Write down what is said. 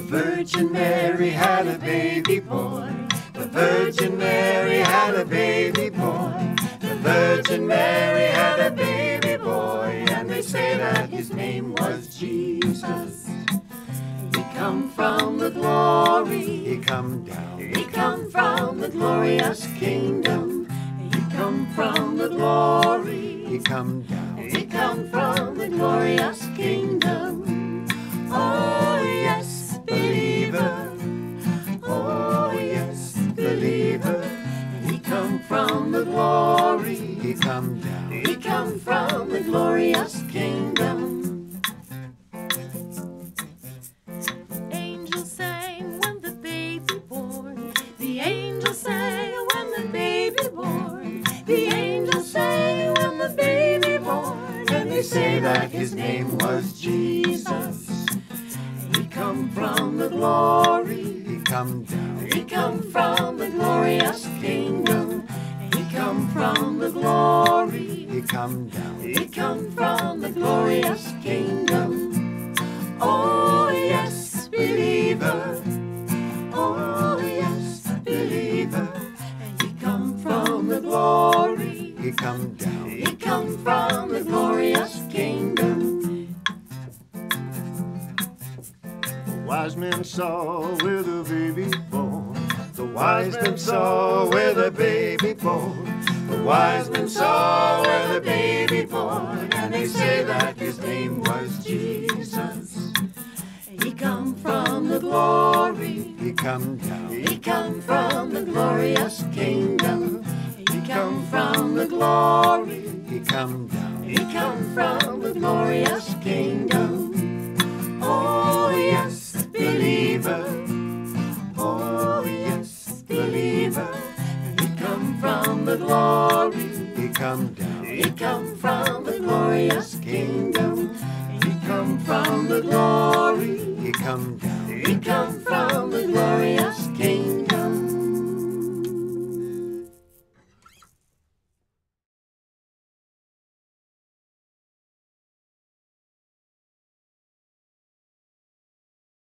Virgin Mary had a baby boy. The Virgin Mary had a baby boy. The Virgin Mary had a baby boy, and they say that his name was Jesus. He come from the glory, he come down. He come from the glorious kingdom. He come from the glory, he come down. He come from the glorious kingdom. Oh yes, believer. Oh yes, believer. He come from the glory, he come down. He come from the glorious kingdom. Angels sang when the baby born. The angels sang when the baby born. The angels sang when the baby born. And they say that his name was Jesus. He come from the glory, he come down. he come from the glorious kingdom. He come from the glory, He come down. he come from the glorious kingdom. Oh yes, believer. Oh yes, believer. He come from the glory, He come down. he come from the glorious kingdom. The wise men saw where the baby born. The wise men saw where the baby born. The wise men saw where the baby born, and they say that his name was Jesus. He come from the glory, He come down. he come from the glorious kingdom. He come from the glory, He come down. he come from the glorious